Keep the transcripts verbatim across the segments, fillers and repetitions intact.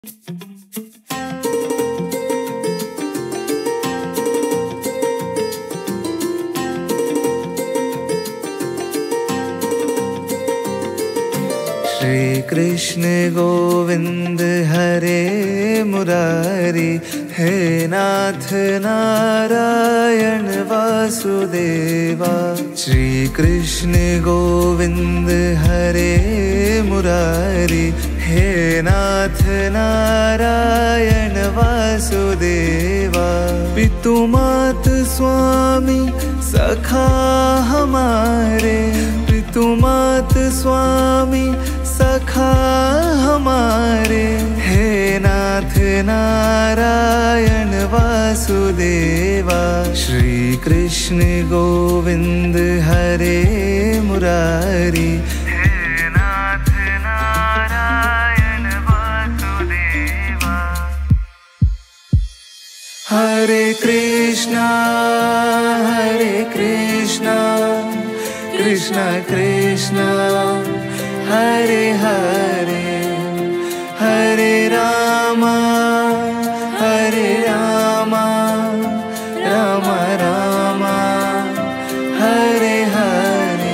श्री कृष्ण गोविंद हरे मुरारी, हे नाथ नारायण वासुदेवा। श्री कृष्ण गोविंद हरे मुरारी, हे नाथ नारायण वासुदेवा। पितु मात स्वामी सखा हमारे, पितु मात स्वामी सखा हमारे, हे नाथ नारायण वासुदेवा। श्री कृष्ण गोविंद हरे मुरारी, हे नाथ नारायण वासुदेवा। हरे कृष्णा हरे कृष्णा, कृष्णा कृष्णा हरे हरे, हरे रामा हरे रामा, राम राम हरे हरे।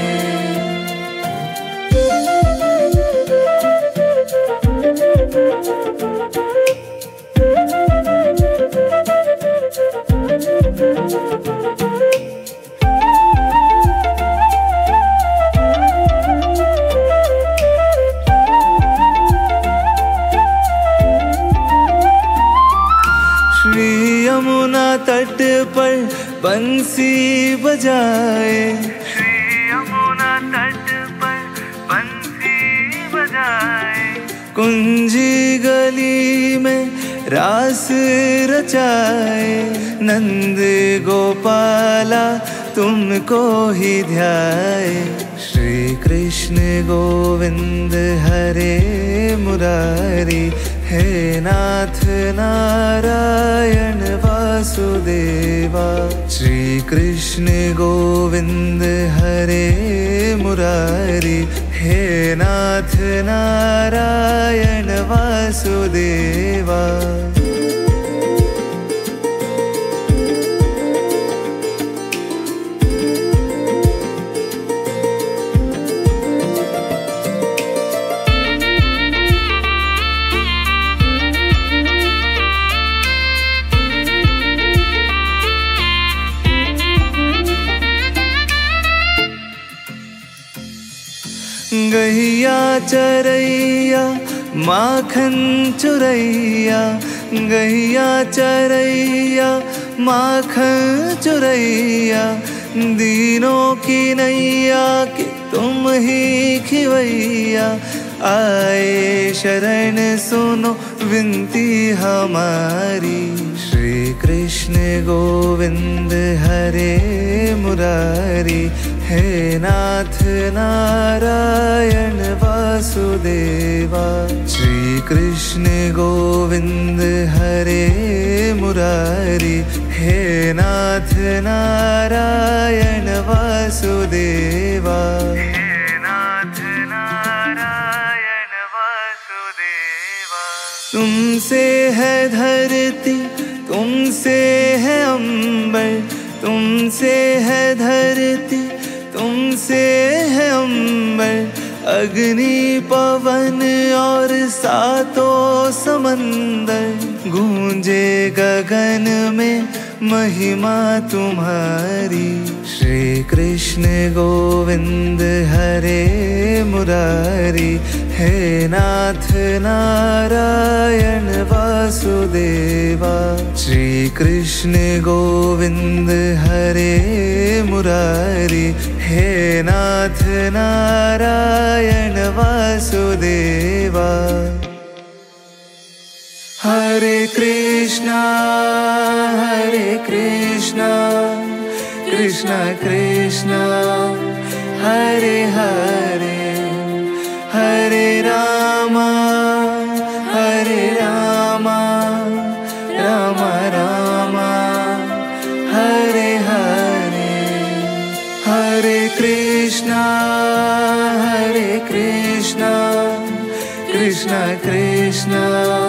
यमुना तट पर बंसी बजाए, श्री यमुना तट पर बंसी बजाए। कुंजी गली में रास रचाए, नंद गोपाला तुमको ही ध्याए। श्री कृष्ण गोविंद हरे मुरारी, हे नाथ नारायण वासुदेवा। श्री कृष्ण गोविंद हरे मुरारी, हे नाथ नारायण वासुदेवा। गैया चरैया माखन चुरैया, गैया चरैया माखन चुरैया। दीनों की नैया कि तुम ही खिवैया, आए शरण सुनो विनती हमारी। श्री कृष्ण गोविंद हरे मुरारी, हे नाथ नारायण वासुदेवा। श्री कृष्ण गोविंद हरे मुरारी, हे नाथ नारायण वासुदेवा। हे नाथ नारायण वासुदेवा। तुमसे है धरती तुमसे है अंबर, तुमसे है धरती तुमसे है अंबर। अग्नि पवन और सातों समंदर, गूंजे गगन में महिमा तुम्हारी। श्री कृष्ण गोविंद हरे मुरारी, हे नाथ नारायण वासुदेवा। श्री कृष्ण गोविंद हरे मुरारी, हे नाथ नारायण वासुदेवा। हरे कृष्णा हरे कृष्णा, कृष्णा कृष्णा हरे हरे, हरे रामा हरे रामा, राम राम हरे हरे। हरे कृष्णा हरे कृष्णा, कृष्णा कृष्णा